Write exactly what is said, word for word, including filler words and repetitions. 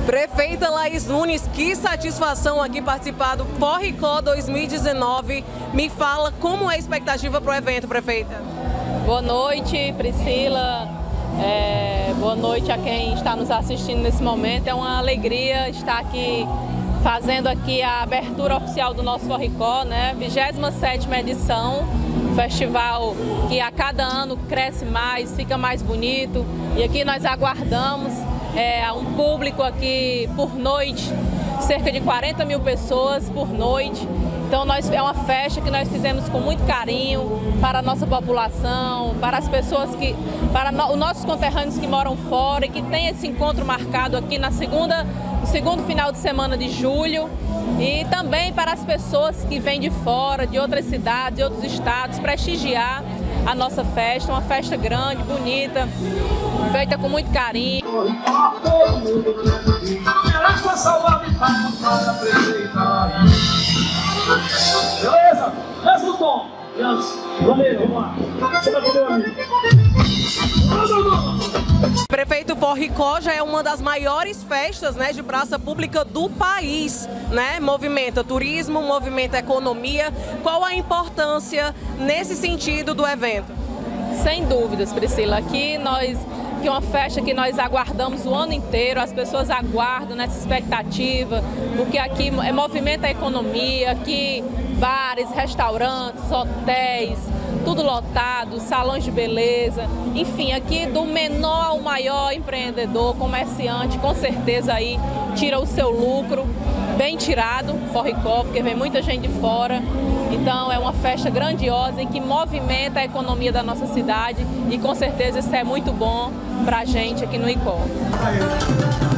Prefeita Laís Nunes, que satisfação aqui participar do Forricó dois mil e dezenove. Me fala como é a expectativa para o evento, prefeita. Boa noite, Priscila. É, boa noite a quem está nos assistindo nesse momento. É uma alegria estar aqui fazendo aqui a abertura oficial do nosso Forricó, né? vigésima sétima edição. Festival que a cada ano cresce mais, fica mais bonito. E aqui nós aguardamos é, um público aqui por noite, cerca de quarenta mil pessoas por noite. Então nós, é uma festa que nós fizemos com muito carinho para a nossa população, para as pessoas que, para no, os nossos conterrâneos que moram fora e que tem esse encontro marcado aqui na segunda, no segundo final de semana de julho. E também para as pessoas que vêm de fora, de outras cidades, de outros estados, prestigiar a nossa festa, uma festa grande, bonita, feita com muito carinho. Beleza? Desce o tom. Valeu, vamos lá. Chega aqui, meu amigo. Prefeito, Forricó já é uma das maiores festas, né, de praça pública do país, né? Movimenta turismo, movimenta economia. Qual a importância nesse sentido do evento? Sem dúvidas, Priscila. Aqui nós, que é uma festa que nós aguardamos o ano inteiro, as pessoas aguardam nessa expectativa, porque aqui é, movimenta a economia, aqui bares, restaurantes, hotéis, tudo lotado, salões de beleza, enfim, aqui do menor ao maior empreendedor, comerciante, com certeza aí tira o seu lucro, bem tirado, Forricó, porque vem muita gente de fora. Então é uma festa grandiosa e que movimenta a economia da nossa cidade e com certeza isso é muito bom pra gente aqui no Icó.